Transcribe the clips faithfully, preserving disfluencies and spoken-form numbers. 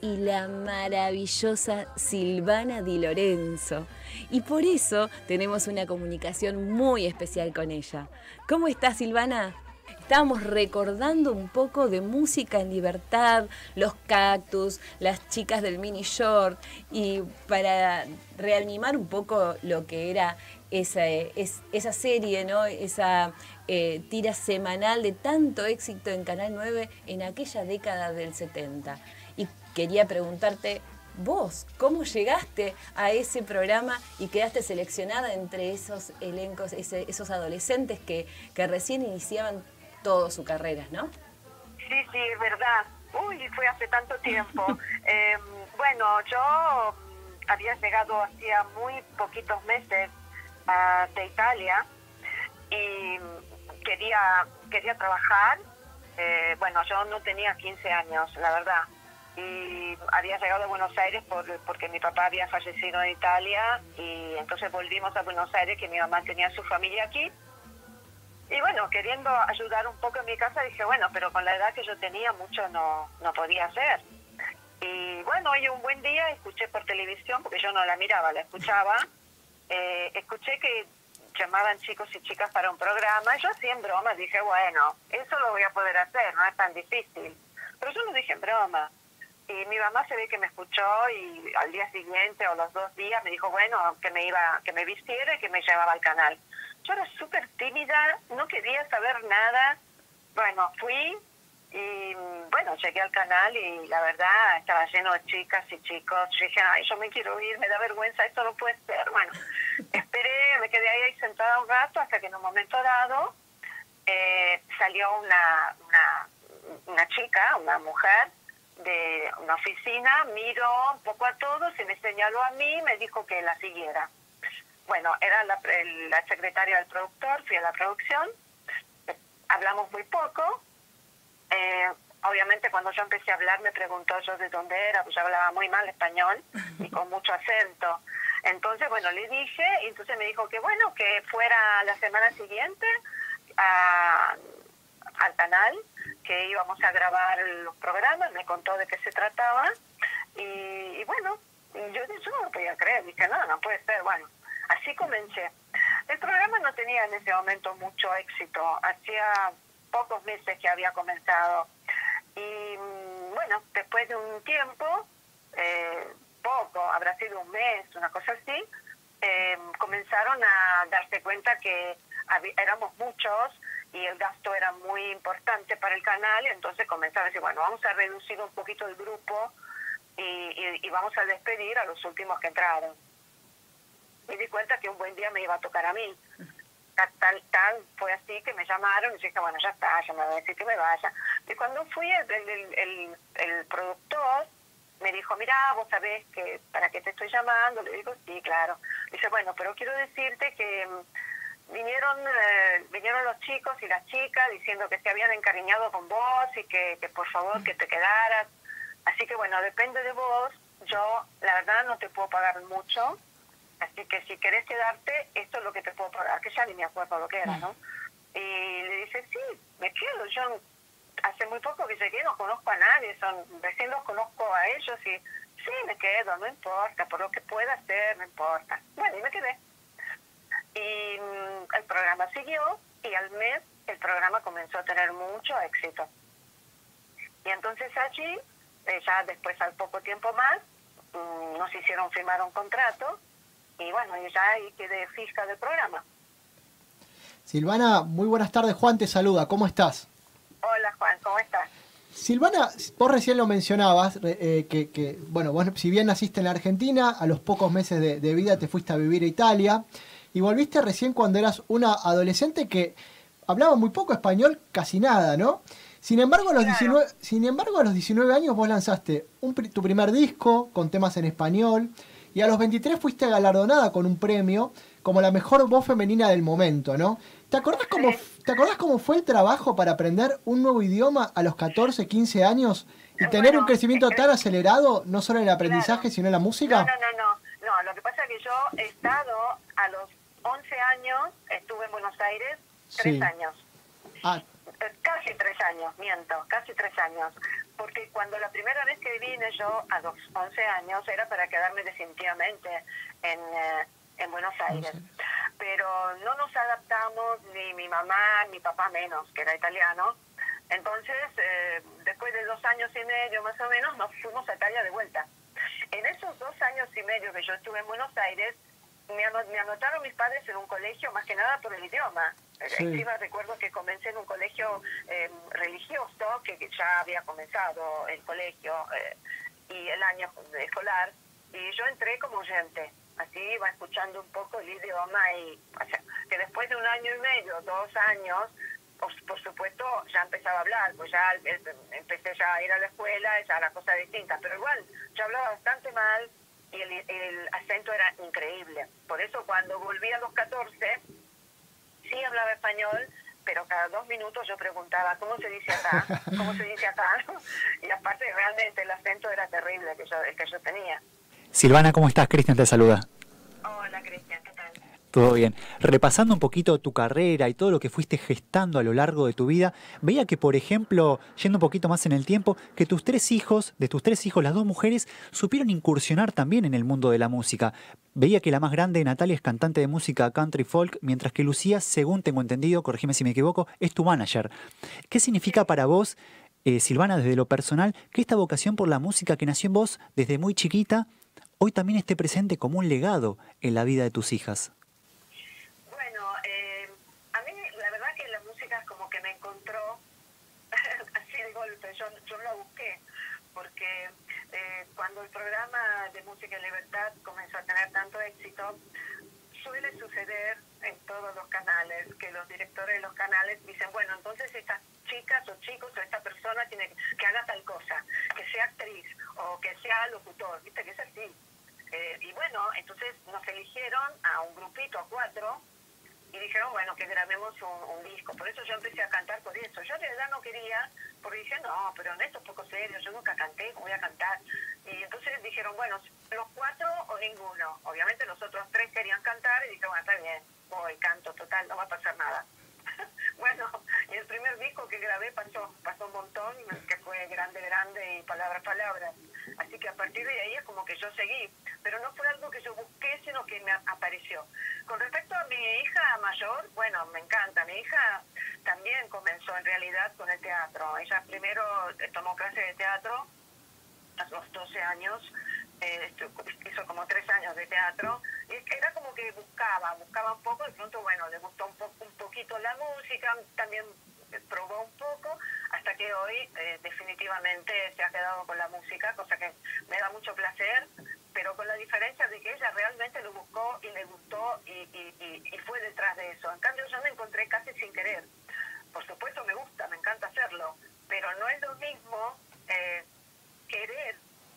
y la maravillosa Silvana Di Lorenzo. Y por eso tenemos una comunicación muy especial con ella. ¿Cómo estás, Silvana? Estábamos recordando un poco de Música en Libertad, Los Cactus, las chicas del mini short, y para reanimar un poco lo que era esa, es, esa serie, ¿no? Esa eh, tira semanal de tanto éxito en Canal nueve en aquella década del setenta. Y quería preguntarte, vos, ¿cómo llegaste a ese programa y quedaste seleccionada entre esos elencos, ese, esos adolescentes que, que recién iniciaban toda su carrera, ¿no? Sí, sí, es verdad. Uy, fue hace tanto tiempo. eh, bueno, yo había llegado hacía muy poquitos meses uh, de Italia y quería quería trabajar. Eh, bueno, yo no tenía quince años, la verdad. Y había llegado a Buenos Aires por, porque mi papá había fallecido en Italia y entonces volvimos a Buenos Aires, que mi mamá tenía su familia aquí. Y bueno, queriendo ayudar un poco en mi casa, dije, bueno, pero con la edad que yo tenía, mucho no, no podía hacer. Y bueno, hoy un buen día escuché por televisión, porque yo no la miraba, la escuchaba, eh, escuché que llamaban chicos y chicas para un programa, y yo así en broma dije, bueno, eso lo voy a poder hacer, no es tan difícil. Pero yo lo dije en broma. Y mi mamá se ve que me escuchó y al día siguiente o los dos días me dijo, bueno, que me iba, que me vistiera y que me llevaba al canal. Yo era súper tímida, no quería saber nada. Bueno, fui y bueno, llegué al canal y la verdad estaba lleno de chicas y chicos. Yo dije, ay, yo me quiero ir, me da vergüenza, esto no puede ser. Bueno, esperé, me quedé ahí sentada un rato hasta que en un momento dado eh, salió una, una, una chica, una mujer de una oficina, miró un poco a todos y me señaló a mí, me dijo que la siguiera. Bueno, era la, la secretaria del productor, fui a la producción, hablamos muy poco. Eh, obviamente cuando yo empecé a hablar me preguntó yo de dónde era, pues yo hablaba muy mal español y con mucho acento. Entonces, bueno, le dije, y entonces me dijo que bueno, que fuera la semana siguiente a, al canal, que íbamos a grabar los programas, me contó de qué se trataba, y, y bueno, yo, yo no lo podía creer, dije, no, no puede ser, bueno. Así comencé. El programa no tenía en ese momento mucho éxito. Hacía pocos meses que había comenzado. Y bueno, después de un tiempo, eh, poco, habrá sido un mes, una cosa así, eh, comenzaron a darse cuenta que había, éramos muchos y el gasto era muy importante para el canal. Y entonces comenzaron a decir, bueno, vamos a reducir un poquito el grupo y, y, y vamos a despedir a los últimos que entraron. Me di cuenta que un buen día me iba a tocar a mí. Tal, tal, tal fue así que me llamaron y dije, bueno, ya está, ya me va a decir que me vaya. Y cuando fui, el, el, el, el productor me dijo, mira, vos sabés que para qué te estoy llamando. Le digo, sí, claro. Dice, bueno, pero quiero decirte que um, vinieron eh, vinieron los chicos y las chicas diciendo que se habían encariñado con vos y que, que por favor que te quedaras. Así que bueno, depende de vos. Yo, la verdad, no te puedo pagar mucho. Así que si querés quedarte, esto es lo que te puedo pagar, que ya ni me acuerdo lo que era, ¿no? Y le dice, sí, me quedo. Yo hace muy poco que llegué, no conozco a nadie, son recién los conozco a ellos y sí, me quedo, no importa, por lo que pueda hacer, no importa. Bueno, y me quedé. Y mmm, el programa siguió y al mes el programa comenzó a tener mucho éxito. Y entonces allí, eh, ya después al poco tiempo más, mmm, nos hicieron firmar un contrato. Y bueno, y ya ahí quedé fija del programa. Silvana, muy buenas tardes. Juan te saluda. ¿Cómo estás? Hola, Juan, ¿cómo estás? Silvana, vos recién lo mencionabas, eh, que, que, bueno, vos si bien naciste en la Argentina, a los pocos meses de, de vida te fuiste a vivir a Italia y volviste recién cuando eras una adolescente que hablaba muy poco español, casi nada, ¿no? Sin embargo, a los, claro. diecinueve, sin embargo, a los diecinueve años vos lanzaste un, tu primer disco con temas en español. Y a los veintitrés fuiste galardonada con un premio como la mejor voz femenina del momento, ¿no? ¿Te acordás cómo, ¿te acordás cómo fue el trabajo para aprender un nuevo idioma a los catorce, quince años y tener bueno, un crecimiento tan acelerado, no solo en el aprendizaje, claro. sino en la música? No, no, no, no, no. Lo que pasa es que yo he estado a los once años, estuve en Buenos Aires tres Sí. años. Ah. Casi tres años, miento, casi tres años. porque cuando la primera vez que vine yo a los once años era para quedarme definitivamente en, eh, en Buenos Aires. Pero no nos adaptamos, ni mi mamá, ni mi papá menos, que era italiano. Entonces, eh, después de dos años y medio más o menos, nos fuimos a Italia de vuelta. En esos dos años y medio que yo estuve en Buenos Aires, me, anot me anotaron mis padres en un colegio, más que nada por el idioma. Sí. Encima recuerdo que comencé en un colegio eh, religioso, que, que ya había comenzado el colegio eh, y el año escolar, y yo entré como oyente. Así iba escuchando un poco el idioma y, o sea, que después de un año y medio, dos años, Por, por supuesto, ya empezaba a hablar, pues ya empecé ya a ir a la escuela, ya era cosa distinta, pero igual, yo hablaba bastante mal y el, el acento era increíble. Por eso cuando volví a los catorce, sí hablaba español, pero cada dos minutos yo preguntaba, ¿cómo se dice acá? ¿Cómo se dice acá? Y aparte, realmente el acento era terrible que yo, el que yo tenía. Silvana, ¿cómo estás? Cristian te saluda. Hola, Cristian, ¿qué tal? Todo bien. Repasando un poquito tu carrera y todo lo que fuiste gestando a lo largo de tu vida, veía que, por ejemplo, yendo un poquito más en el tiempo, que tus tres hijos, de tus tres hijos, las dos mujeres, supieron incursionar también en el mundo de la música. Veía que la más grande, Natalia, es cantante de música country folk, mientras que Lucía, según tengo entendido, corrígeme si me equivoco, es tu manager. ¿Qué significa para vos, eh, Silvana, desde lo personal, que esta vocación por la música que nació en vos desde muy chiquita, hoy también esté presente como un legado en la vida de tus hijas? Yo, yo la busqué porque eh, cuando el programa de Música en Libertad comenzó a tener tanto éxito, suele suceder en todos los canales que los directores de los canales dicen, bueno, entonces estas chicas o chicos o esta persona tiene que, que haga tal cosa, que sea actriz o que sea locutor, viste que es así. Eh, y bueno, entonces nos eligieron a un grupito, a cuatro, y dijeron, bueno, que grabemos un, un disco. Por eso yo empecé a cantar por eso. Yo de verdad no quería, porque dije, no, pero esto es poco serio, yo nunca canté, ¿cómo voy a cantar? Y entonces dijeron, bueno, los cuatro o ninguno. Obviamente los otros tres querían cantar y dije, bueno, está bien, voy, canto, total, no va a pasar nada. Bueno, y el primer disco que grabé pasó, pasó un montón, que fue Grande, Grande y Palabras, Palabras. Así que a partir de ahí es como que yo seguí. Pero no fue algo que yo busqué, sino que me apareció. Con respecto a mi hija mayor, bueno, me encanta. Mi hija también comenzó en realidad con el teatro. Ella primero tomó clases de teatro a los doce años, eh, hizo como tres años de teatro, y era como que buscaba, buscaba un poco, de pronto, bueno, le gustó un, po un poquito la música, también probó un poco, hasta que hoy eh, definitivamente se ha quedado con la música, cosa que me da mucho placer, pero con la diferencia de que ella realmente lo buscó y le gustó y, y, y, y fue detrás de eso. En cambio yo me encontré casi sin querer. Por supuesto me gusta, me encanta hacerlo, pero no es lo mismo eh, querer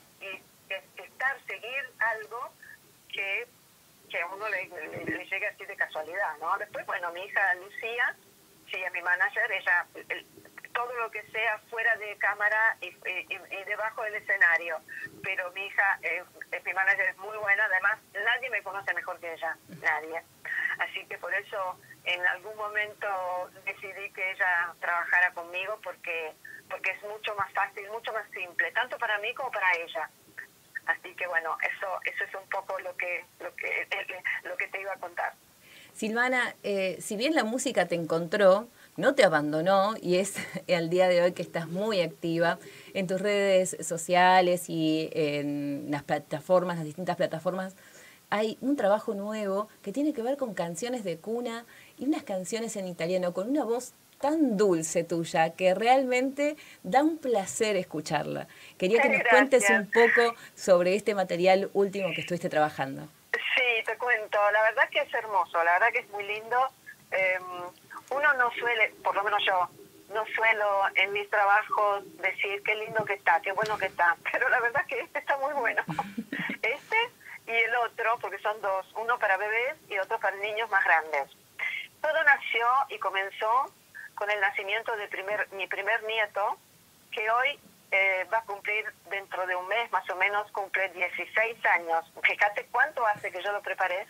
y estar, seguir algo que, que a uno le, le, le llegue así de casualidad, ¿no? Después, bueno, mi hija Lucía, sí, es mi manager, ella, el, todo lo que sea fuera de cámara y, y, y debajo del escenario, pero mi hija es, es mi manager, es muy buena, además nadie me conoce mejor que ella, nadie. Así que por eso en algún momento decidí que ella trabajara conmigo porque, porque es mucho más fácil, mucho más simple, tanto para mí como para ella. Así que bueno, eso eso es un poco lo que lo que lo que te iba a contar. Silvana, eh, si bien la música te encontró, no te abandonó y es al día de hoy que estás muy activa en tus redes sociales y en las plataformas, las distintas plataformas, hay un trabajo nuevo que tiene que ver con canciones de cuna y unas canciones en italiano con una voz tan dulce tuya que realmente da un placer escucharla. Quería que nos Gracias. cuentes un poco sobre este material último que estuviste trabajando. Sí, te cuento. La verdad que es hermoso, la verdad que es muy lindo. Eh, uno no suele, por lo menos yo, no suelo en mis trabajos decir qué lindo que está, qué bueno que está, pero la verdad que este está muy bueno. Este y el otro, porque son dos, uno para bebés y otro para niños más grandes. Todo nació y comenzó con el nacimiento de primer, mi primer nieto, que hoy eh, va a cumplir dentro de un mes, más o menos, cumple dieciséis años. Fíjate cuánto hace que yo lo preparé.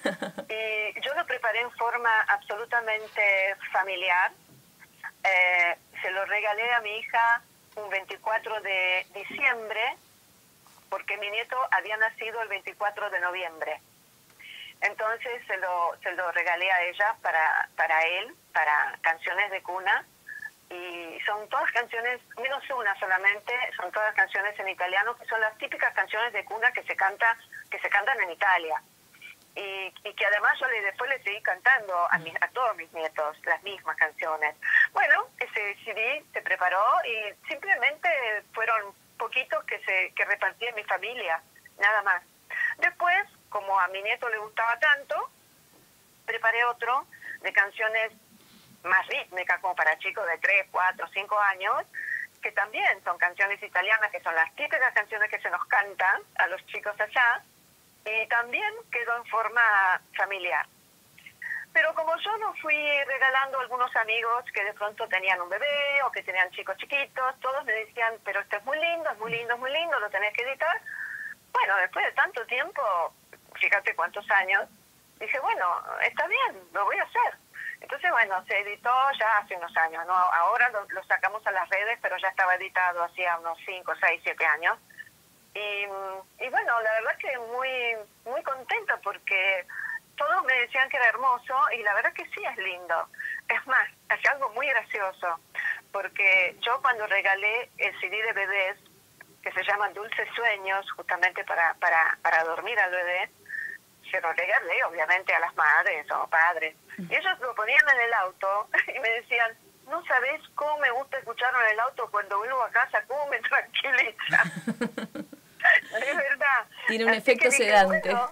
Y yo lo preparé en forma absolutamente familiar. Eh, se lo regalé a mi hija un veinticuatro de diciembre, porque mi nieto había nacido el veinticuatro de noviembre. Entonces se lo, se lo regalé a ella para, para él, para canciones de cuna. Y son todas canciones, menos una solamente, son todas canciones en italiano, que son las típicas canciones de cuna que se canta, que se cantan en Italia. Y, y que además yo le, después le seguí cantando a, mis, a todos mis nietos las mismas canciones. Bueno, ese C D se preparó y simplemente fueron poquitos que se que repartí en mi familia, nada más. Después, como a mi nieto le gustaba tanto, preparé otro de canciones más rítmicas, como para chicos de tres, cuatro, cinco años, que también son canciones italianas, que son las típicas canciones que se nos cantan a los chicos allá, y también quedó en forma familiar. Pero como yo no fui regalando a algunos amigos que de pronto tenían un bebé o que tenían chicos chiquitos, todos me decían, pero esto es muy lindo, es muy lindo, es muy lindo, lo tenés que editar. Bueno, después de tanto tiempo, fíjate cuántos años, dije, bueno, está bien, lo voy a hacer. Entonces, bueno, se editó ya hace unos años, ¿no? Ahora lo, lo sacamos a las redes, pero ya estaba editado hacía unos cinco, seis, siete años. Y, y bueno, la verdad que muy muy contenta porque todos me decían que era hermoso y la verdad que sí es lindo. Es más, hace algo muy gracioso, porque yo cuando regalé el C D de bebés, que se llama Dulces Sueños, justamente para, para, para dormir al bebé, se lo regalé obviamente a las madres o padres. Y ellos lo ponían en el auto y me decían, no sabes cómo me gusta escucharlo en el auto cuando vuelvo a casa, cómo me tranquiliza. De verdad. Tiene un Así efecto dije, sedante. bueno,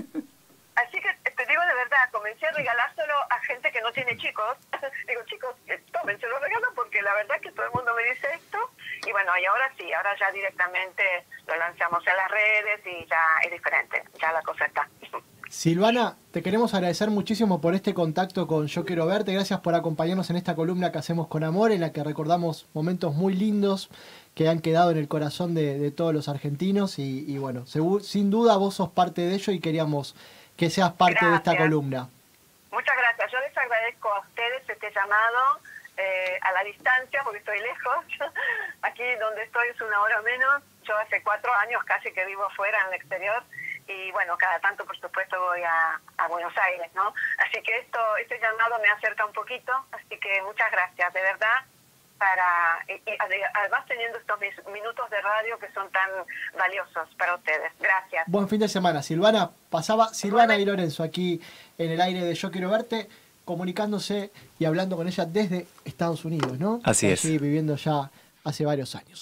así que te digo de verdad, comencé a regalárselo a gente que no tiene chicos. Digo, chicos, tomen, se lo regalo porque la verdad es que todo el mundo me dice esto. Y bueno, y ahora sí, ahora ya directamente lo lanzamos en las redes y ya es diferente, ya la cosa está. Silvana, te queremos agradecer muchísimo por este contacto con Yo Quiero Verte. Gracias por acompañarnos en esta columna que hacemos con amor, en la que recordamos momentos muy lindos que han quedado en el corazón de, de todos los argentinos. Y, y bueno, seguro, sin duda vos sos parte de ello y queríamos que seas parte Gracias. de esta columna. Muchas gracias. Yo les agradezco a ustedes este llamado eh, a la distancia, porque estoy lejos. Aquí donde estoy es una hora menos. Yo hace cuatro años casi que vivo fuera, en el exterior. Y bueno, cada tanto, por supuesto, voy a, a Buenos Aires, ¿no? Así que esto, este llamado me acerca un poquito. Así que muchas gracias, de verdad. Para, y, y además teniendo estos minutos de radio que son tan valiosos para ustedes. Gracias. Buen fin de semana, Silvana. Pasaba Silvana Di Lorenzo aquí en el aire de Yo Quiero Verte, comunicándose y hablando con ella desde Estados Unidos, ¿no? Así Allí es. viviendo ya hace varios años.